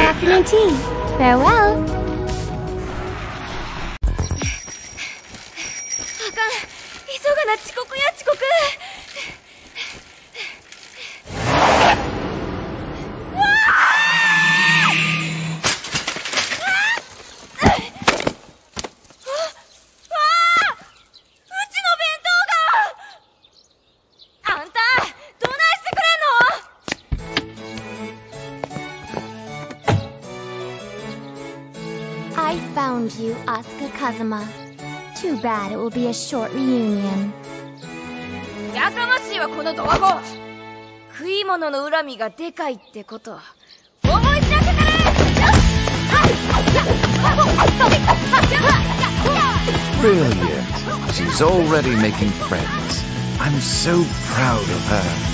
afternoon tea. Farewell. あかん。急がな、遅刻や遅刻。 I found you, Asuka Kazuma. Too bad it will be a short reunion. やかましいわこのドワゴ。食い物の恨みがでかいってこと思い知らせてね。 Brilliant. She's already making friends. I'm so proud of her.